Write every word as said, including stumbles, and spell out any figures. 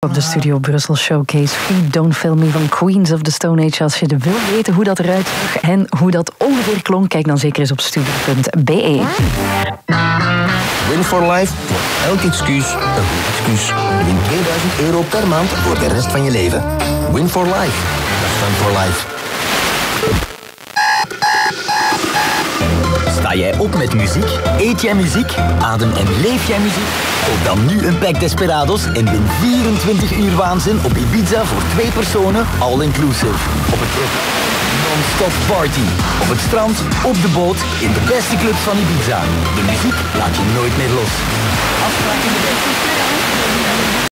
Op de Studio Brussel Showcase Free Don't Fail Me van Queens of the Stone Age. Als je wil weten hoe dat eruit zag en hoe dat ongeveer klonk, kijk dan zeker eens op studio punt b e. Win for Life voor elk excuus een goed excuus. Win tweeduizend euro per maand voor de rest van je leven. Win for Life. Fun for Life. Sta jij op met muziek? Eet jij muziek? Adem en leef jij muziek? Koop dan nu een pack Desperados en win vierentwintig uur waanzin op Ibiza voor twee personen, all-inclusive. Op het non-stop party. Op het strand, op de boot, in de beste clubs van Ibiza. De muziek laat je nooit meer los. Afspraak in de